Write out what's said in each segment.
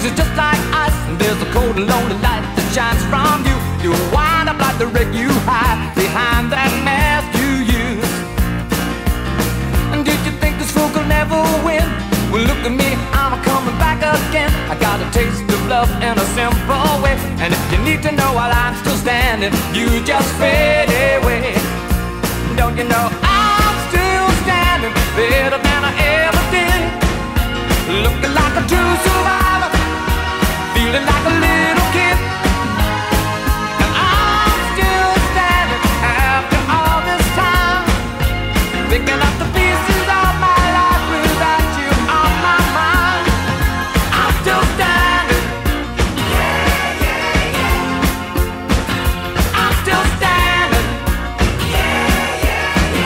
is just like ice, and there's a cold and lonely light that shines from you. You wind up like the wreck you hide behind that mask you use. And did you think this fool could never win? Well, look at me, I'm coming back again. I got a taste of love in a simple way, and if you need to know while I'm still standing, you just fade away. Don't you know I'm still standing better than I ever did, looking like a true survivor, feeling like a little kid. And I'm still standing after all this time, picking up the pieces of my life without you on my mind. I'm still standing. Yeah, yeah, yeah. I'm still standing. Yeah, yeah,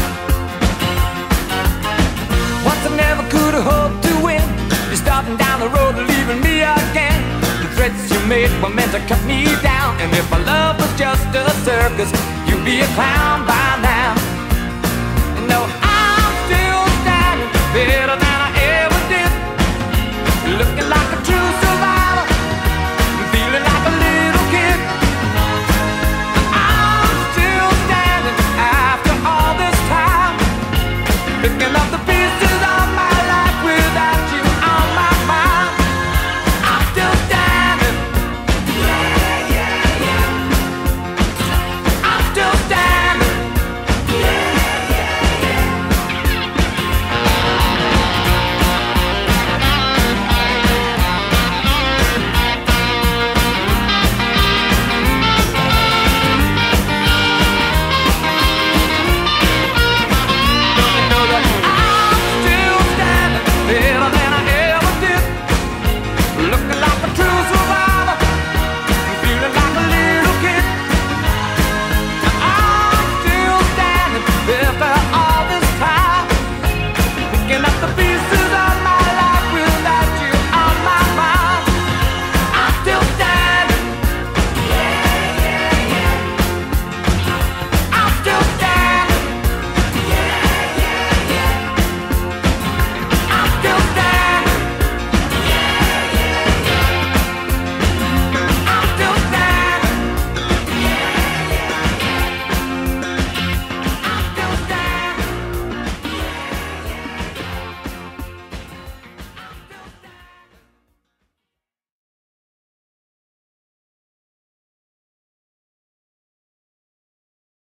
yeah. Once I never could have hoped to win. You're starting down the road and leaving me again. The threats you made were meant to cut me down, and if my love was just a circus, you'd be a clown by now.